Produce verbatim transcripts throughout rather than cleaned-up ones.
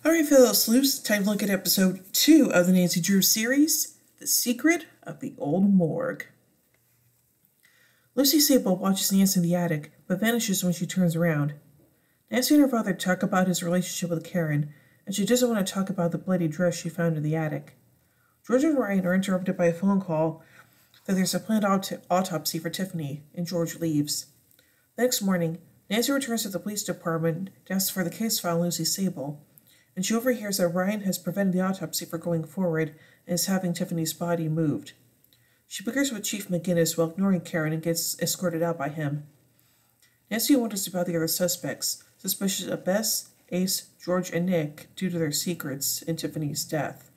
Alright, fellow sleuths, time to look at episode two of the Nancy Drew series, The Secret of the Old Morgue. Lucy Sable watches Nancy in the attic, but vanishes when she turns around. Nancy and her father talk about his relationship with Karen, and she doesn't want to talk about the bloody dress she found in the attic. George and Ryan are interrupted by a phone call that there's a planned aut- autopsy for Tiffany, and George leaves. The next morning, Nancy returns to the police department to ask for the case file on Lucy Sable, and she overhears that Ryan has prevented the autopsy from going forward and is having Tiffany's body moved. She bickers with Chief McGinnis while ignoring Karen and gets escorted out by him. Nancy wonders about the other suspects, suspicious of Bess, Ace, George, and Nick due to their secrets in Tiffany's death.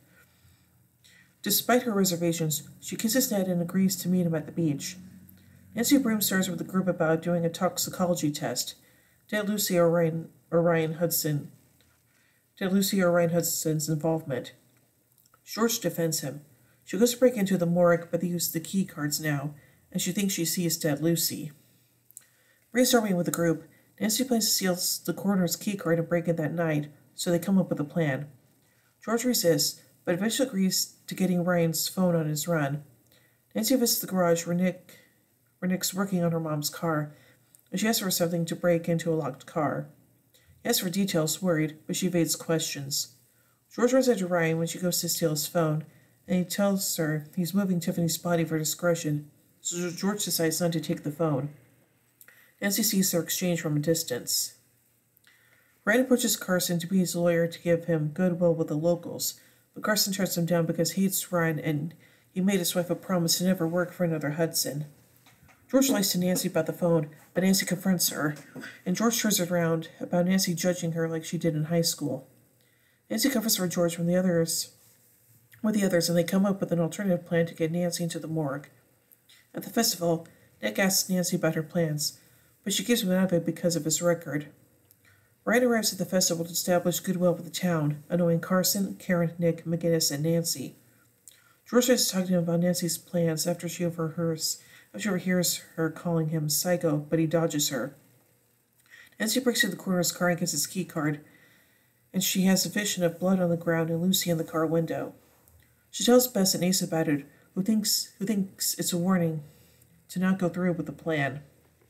Despite her reservations, she kisses Ned and agrees to meet him at the beach. Nancy brainstorms with the group about doing a toxicology test. Did Lucy or Ryan, or Ryan Hudson Did Lucy or Ryan Hudson's involvement. George defends him. She goes to break into the morgue, but they use the key cards now, and she thinks she sees dead Lucy. Brainstorming with the group, Nancy plans to steal the coroner's key card and break in that night, so they come up with a plan. George resists, but eventually agrees to getting Ryan's phone on his run. Nancy visits the garage where Nick, where Nick's working on her mom's car, and she asks for something to break into a locked car. He asks for details, worried, but she evades questions. George runs after Ryan when she goes to steal his phone, and he tells her he's moving Tiffany's body for discretion, so George decides not to take the phone. Nancy sees their exchange from a distance. Ryan approaches Carson to be his lawyer to give him goodwill with the locals, but Carson turns him down because he hates Ryan and he made his wife a promise to never work for another Hudson. George lies to Nancy about the phone, but Nancy confronts her, and George turns it around about Nancy judging her like she did in high school. Nancy covers for George when the others, with the others, and they come up with an alternative plan to get Nancy into the morgue. At the festival, Nick asks Nancy about her plans, but she gives him out of it because of his record. Ryan arrives at the festival to establish goodwill with the town, annoying Carson, Karen, Nick, McGinnis, and Nancy. George tries to talk to him about Nancy's plans after she overhears She overhears her calling him psycho, but he dodges her. Nancy breaks through the coroner's car and gets his key card, and she has a vision of blood on the ground and Lucy in the car window. She tells Bess and Ace about it, who thinks who thinks it's a warning to not go through with the plan.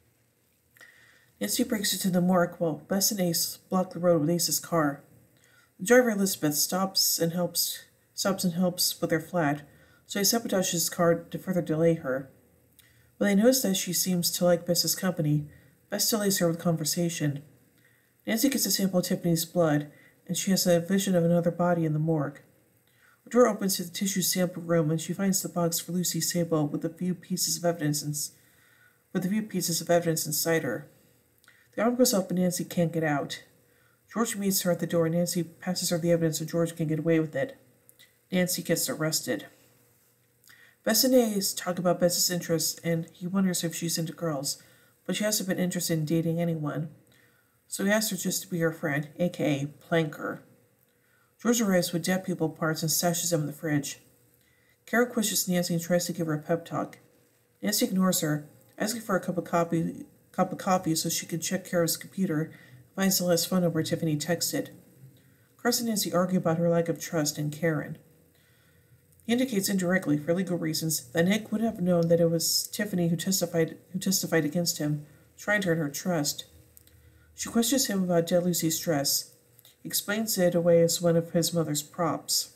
Nancy breaks into the morgue while Bess and Ace block the road with Ace's car. The driver, Elizabeth, stops and helps stops and helps with their flat, so he sabotages his car to further delay her. When they notice that she seems to like Bess's company, Bess delays her with conversation. Nancy gets a sample of Tiffany's blood, and she has a vision of another body in the morgue. A door opens to the tissue sample room, and she finds the box for Lucy Sable with a few pieces of evidence in, with a few pieces of evidence inside her. The arm goes up, and Nancy can't get out. George meets her at the door, and Nancy passes her the evidence so George can get away with it. Nancy gets arrested. Bess and Ace talk about Bess's interests, and he wonders if she's into girls, but she hasn't been interested in dating anyone, so he asks her just to be her friend, aka Planker. George arrives with dead people parts and stashes them in the fridge. Karen questions Nancy and tries to give her a pep talk. Nancy ignores her, asking for a cup of coffee, cup of coffee so she can check Karen's computer and finds the last phone number Tiffany texted. Carson and Nancy argue about her lack of trust in Karen. He indicates indirectly, for legal reasons, that Nick would have known that it was Tiffany who testified who testified against him, trying to earn her trust. She questions him about dead Lucy's dress. He explains it away as one of his mother's props.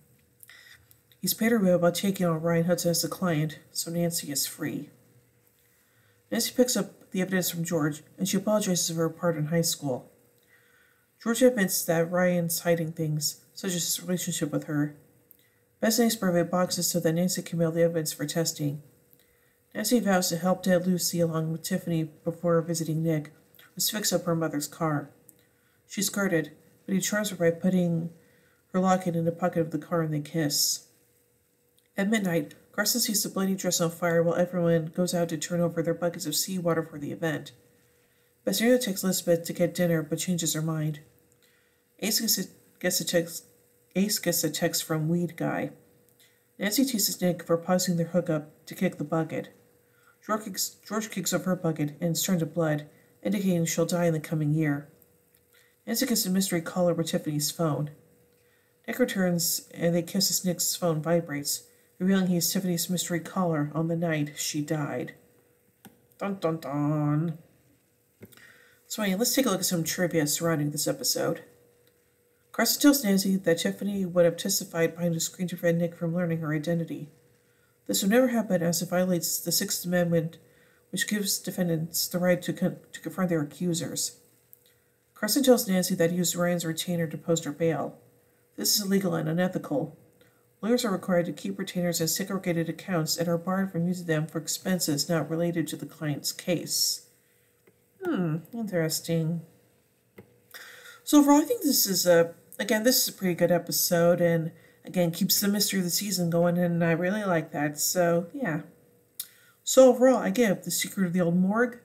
He's paid her well about taking on Ryan Hudson as a client, so Nancy is free. Nancy picks up the evidence from George, and she apologizes for her part in high school. George admits that Ryan's hiding things, such as his relationship with her. Bess and Ace provide boxes so that Nancy can mail the evidence for testing. Nancy vows to help dead Lucy along with Tiffany before visiting Nick, who's fixed up her mother's car. She's guarded, but he charms her by putting her locket in the pocket of the car and they kiss. At midnight, Carson sees the bloody dress on fire while everyone goes out to turn over their buckets of seawater for the event. Bess texts Elizabeth to get dinner, but changes her mind. Ace gets a, gets a text Ace gets a text from Weed Guy. Nancy teases Nick for pausing their hookup to kick the bucket. George kicks, George kicks off her bucket and it's turned to blood, indicating she'll die in the coming year. Nancy kisses a mystery caller with Tiffany's phone. Nick returns, and they kiss as Nick's phone vibrates, revealing he is Tiffany's mystery caller on the night she died. Dun dun dun. So anyway, let's take a look at some trivia surrounding this episode. Carson tells Nancy that Tiffany would have testified behind a screen to prevent Nick from learning her identity. This would never happen as it violates the Sixth Amendment, which gives defendants the right to, con- to confront their accusers. Carson tells Nancy that he used Ryan's retainer to post her bail. This is illegal and unethical. Lawyers are required to keep retainers in segregated accounts and are barred from using them for expenses not related to the client's case. Hmm, interesting. So overall, I think this is a, again, this is a pretty good episode, and again, keeps the mystery of the season going, and I really like that, so yeah. So overall, I give The Secret of the Old Morgue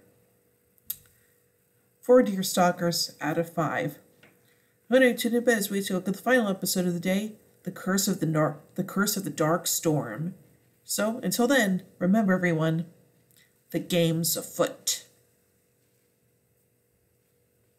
four Deer Stalkers out of five. I'm going to tune in bed as we take a look at the final episode of the day, The Curse of the Nar- The Curse of the Dark Storm. So, until then, remember everyone, the game's afoot.